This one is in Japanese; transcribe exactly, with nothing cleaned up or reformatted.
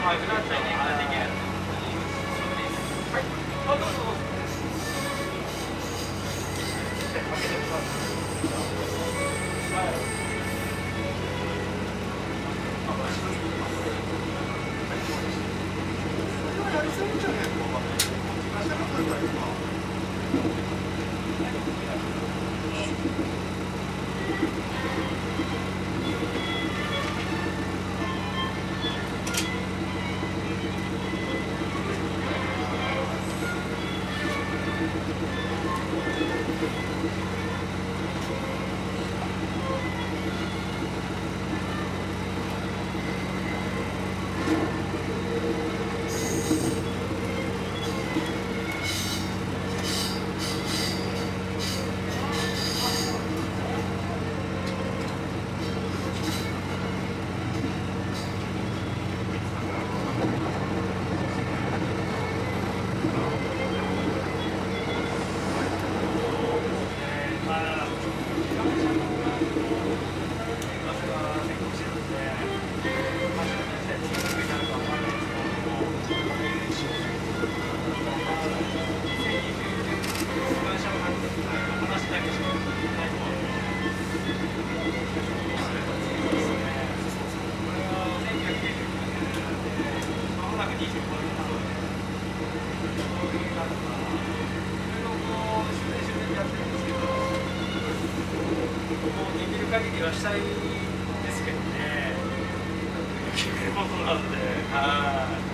はい、フランチャイジングができる。はい、あ、どうぞどうぞ。開けてください。はい。やりすぎじゃねえの？明日から来るから今。限りはしたいですけどね、決めることなんで。はい。